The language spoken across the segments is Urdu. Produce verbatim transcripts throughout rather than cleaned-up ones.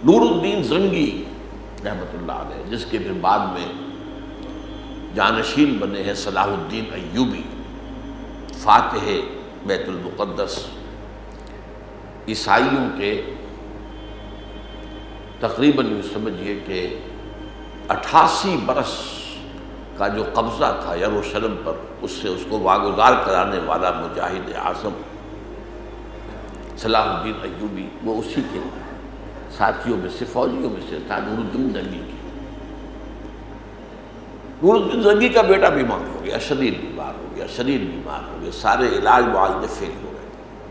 نور الدین زنگی رحمۃ اللہ علیہ، جس کے پھر بعد میں جانشین بنے ہیں صلاح الدین ایوبی، فاتح بیت المقدس، عیسائیوں کے تقریباً یوں سمجھیے کہ اٹھاسی برس کا جو قبضہ تھا یروشلم پر، اس سے اس کو واگزار کرانے والا مجاہد اعظم صلاح الدین ایوبی، وہ اسی کے ساتھیوں میں سے، فوجیوں میں سے تھا، نور الدین زنگی کی۔ نور الدین زنگی کا بیٹا بیمار ہو گیا، شدید بیمار ہو گیا، شدید بیمار ہو گیا، سارے علاج معالجے فیل ہو گئے۔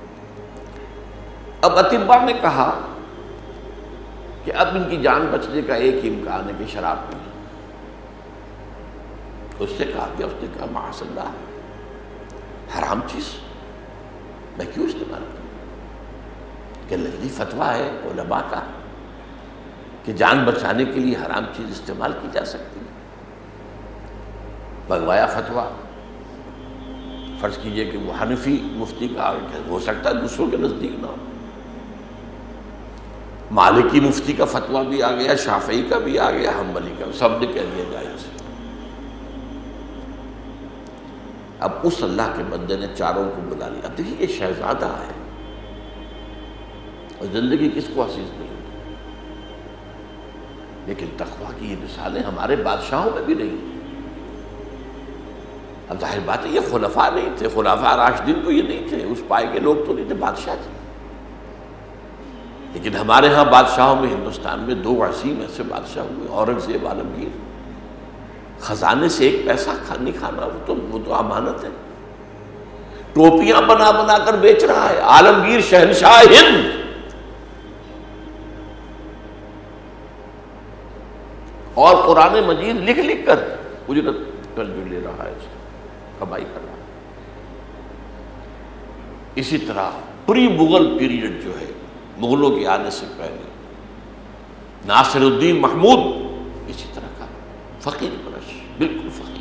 اب اطباء نے کہا کہ اب ان کی جان بچنے کا ایک ہی امکان ہے کہ شراب پی۔ اس سے کہا کہ اس نے کہا معاذ اللہ، حرام چیز میں کیوں استعمال کروں؟ کہ لذیذ فتویٰ ہے علماء کا کہ جان بچانے کے لیے حرام چیز استعمال کی جا سکتی ہے۔ منگوایا فتویٰ، فرض کیجئے کہ وہ حنفی مفتی کا ہو سکتا ہے دوسروں کے نزدیک نہ ہو، مالکی مفتی کا فتویٰ بھی آ گیا، شافعی کا بھی آ گیا، حنبلی کا، سب نے کہہ دیا جائز۔ اب اس اللہ کے بندے نے چاروں کو بلا لیا۔ اب دیکھیے یہ شہزادہ ہے اور زندگی کس کو عزیز نہیں ہوتی، لیکن تقویٰ کی یہ مثالیں ہمارے بادشاہوں میں بھی نہیں۔ اب ظاہر بات ہے یہ خلفاء نہیں تھے، خلفاء راشدین تو یہ نہیں تھے، اس پائے کے لوگ تو نہیں تھے، بادشاہ تھے۔ لیکن ہمارے ہاں بادشاہوں میں ہندوستان میں دو عظیم ایسے بادشاہ ہوئے، اورنگزیب، عالمگیر۔ خزانے سے ایک پیسہ نہیں کھانا، وہ تو وہ تو امانت ہے۔ ٹوپیاں بنا بنا کر بیچ رہا ہے عالمگیر شہنشاہ ہند، اور قرآن مجید لکھ لکھ کر اجرت پر جو لے رہا ہے، اس کو کمائی کر رہا ہے۔ اسی طرح پری مغل پیریڈ جو ہے، مغلوں کے آنے سے پہلے ناصر الدین محمود اسی طرح کا فقیر پرش، بالکل فقیر۔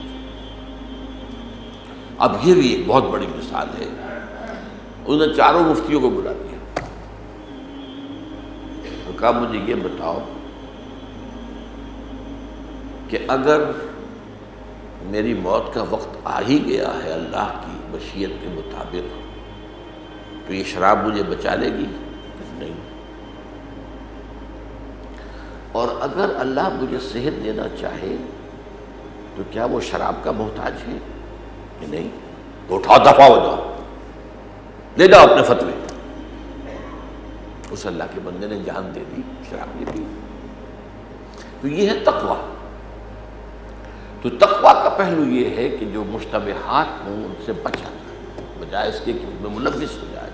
اب یہ بھی ایک بہت بڑی مثال ہے۔ انہوں نے چاروں مفتیوں کو بلا دیا، تو کہا مجھے یہ بتاؤ کہ اگر میری موت کا وقت آ ہی گیا ہے اللہ کی مشیت کے مطابق، تو یہ شراب مجھے بچا لے گی؟ نہیں۔ اور اگر اللہ مجھے صحت دینا چاہے تو کیا وہ شراب کا محتاج ہے کہ نہیں؟ تو اٹھاؤ، دفع ہو جاؤ، لے جاؤ اپنے فتوے۔ اس اللہ کے بندے نے جان دے دی، شراب نہیں پی۔ تو یہ ہے تقویٰ۔ تو تقویٰ کا پہلو یہ ہے کہ جو مشتبہات ہوں ان سے بچا جائے، بجائے اس کے کہ ان میں ملوث ہو جائے۔